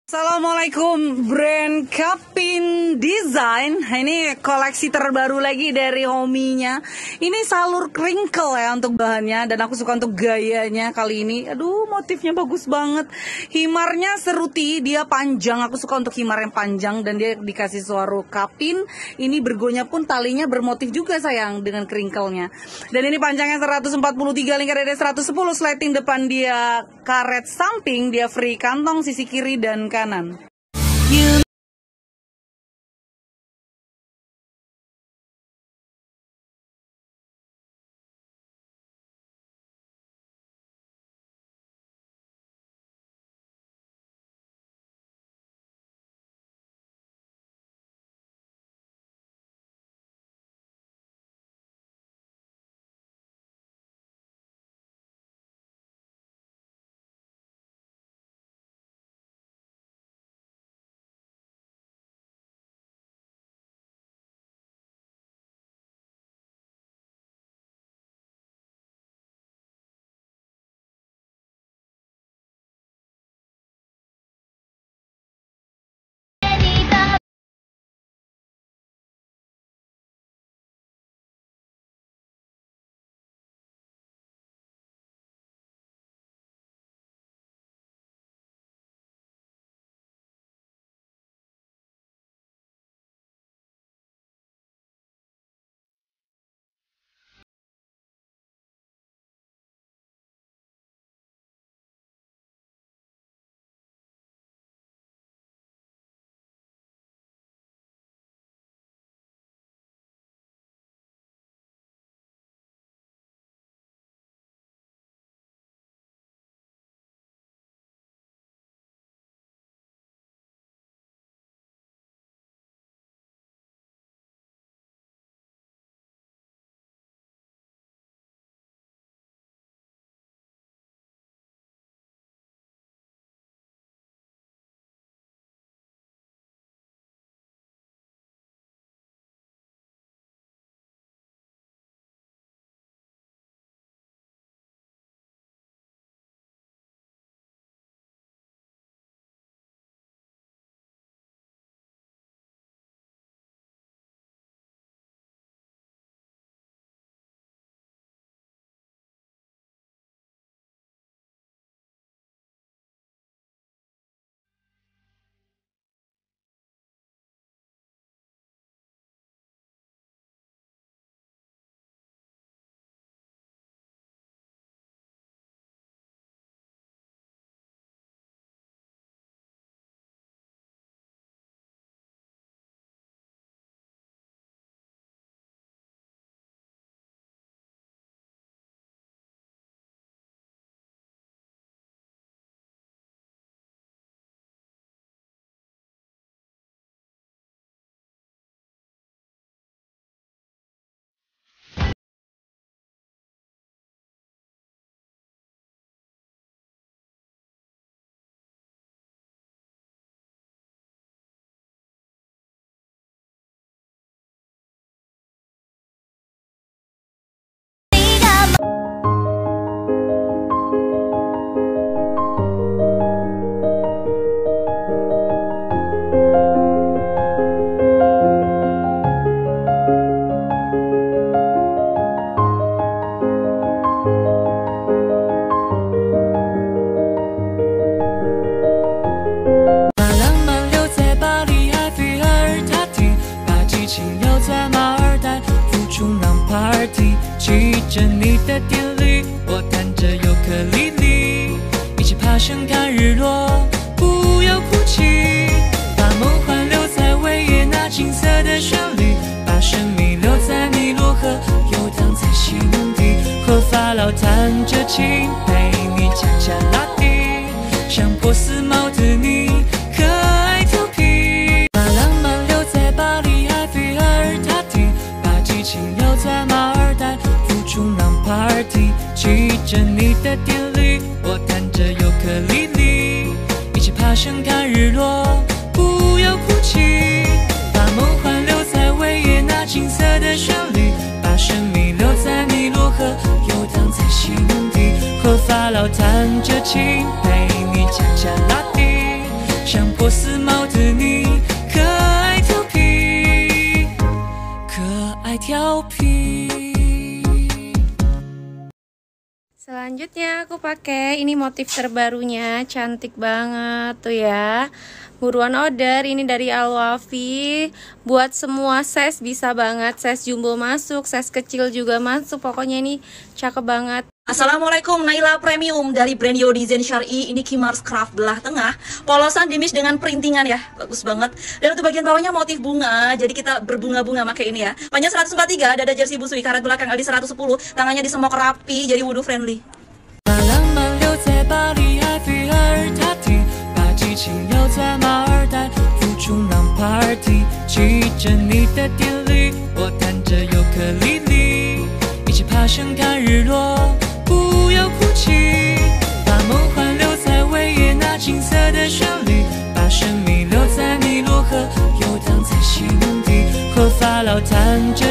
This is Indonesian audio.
Assalamualaikum, brand Kapin Design. Ini koleksi terbaru lagi dari hominya. Ini salur crinkle ya untuk bahannya, dan aku suka untuk gayanya kali ini. Aduh, motifnya bagus banget. Himarnya seruti, dia panjang. Aku suka untuk himar yang panjang, dan dia dikasih suara Kapin. Ini bergonya pun talinya bermotif juga sayang dengan crinkle-nya. Dan ini panjangnya 143, lingkar dada 110, slating depan dia karet samping, dia free kantong sisi kiri dan kanan. 骑着你的电驴，我弹着尤克里里，一起爬山看日落，不要哭泣，把梦幻留在维也纳金色的旋律，把生命留在尼罗河，游荡在心底，和法老弹着琴，陪你恰恰拉蒂，像波斯猫的你，可爱调皮，把浪漫留在巴黎埃菲尔塔顶，把激情留在马尔代夫冲浪 party， 骑着你的电驴，我弹着尤克里里，一起爬山看日落，不要哭泣，把梦幻留在维也纳金色的旋律，把生命留在尼罗河，游荡在心底，和法老弹着琴，陪你恰恰拉蒂， 像波斯猫的你，可爱调皮，可爱调皮。 Selanjutnya aku pakai ini motif terbarunya, cantik banget tuh ya. Buruan order, ini dari Alwafi. Buat semua size bisa banget, size jumbo masuk, size kecil juga masuk. Pokoknya ini cakep banget. Assalamualaikum, Naila Premium dari brand Yo Design Syar'i. Ini Kimars Craft belah tengah, polosan dimis dengan perintingan ya, bagus banget. Dan untuk bagian bawahnya motif bunga, jadi kita berbunga-bunga pakai ini ya. Panjang 143, dada jersey busui, karet belakang Ali 110, tangannya disemok rapi, jadi wudhu friendly. 把浪漫留在巴黎埃菲尔塔顶，把激情留在马尔代夫冲浪 party， 骑着你的电驴，我弹着尤克里里，一起爬山看日落，不要哭泣，把梦幻留在维也纳金色的旋律，把生命留在尼罗河，游荡在心底，和法老弹着。